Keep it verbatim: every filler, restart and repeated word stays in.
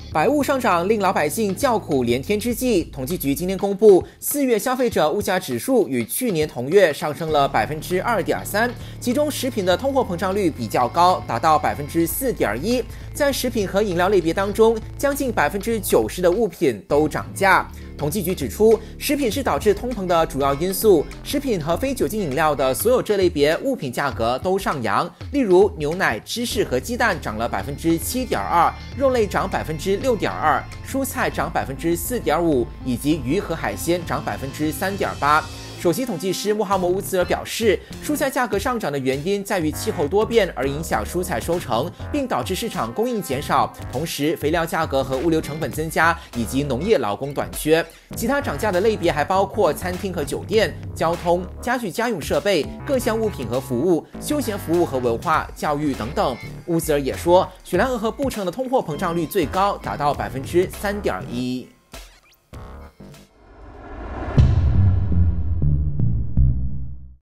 百物上涨令老百姓叫苦连天之际，统计局今天公布，四月消费者物价指数与去年同月上升了百分之二点三，其中食品的通货膨胀率比较高，达到百分之四点一。在食品和饮料类别当中，将近百分之九十的物品都涨价。统计局指出，食品是导致通膨的主要因素，食品和非酒精饮料的所有这类别物品价格都上扬。例如，牛奶、芝士和鸡蛋涨了百分之七点二，肉类涨百分之六点二，蔬菜涨百分之四点五，以及鱼和海鲜涨百分之三点八。首席统计师穆哈默乌兹尔表示，蔬菜价格上涨的原因在于气候多变而影响蔬菜收成，并导致市场供应减少，同时肥料价格和物流成本增加，以及农业劳工短缺。其他涨价的类别还包括餐厅和酒店、交通、家具家用设备、各项物品和服务、休闲服务和文化、教育等等。乌兹尔也说，雪兰莪和布城的通货膨胀率最高，达到百分之三点一。